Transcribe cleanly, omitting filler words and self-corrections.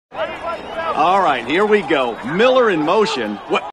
All right, here we go. Miller in motion. What?